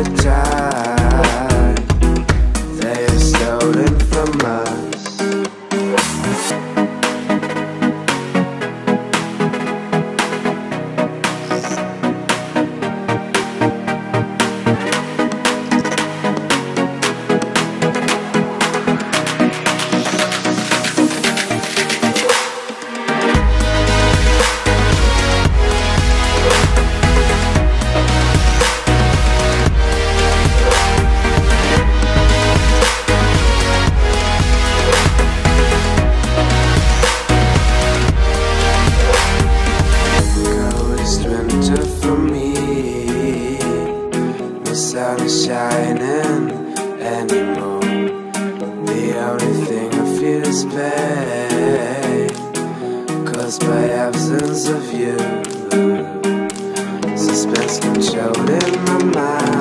the time they have stolen from us. For me, the sun is shining anymore. The only thing I feel is pain, caused by absence of you. Suspense controlled in my mind.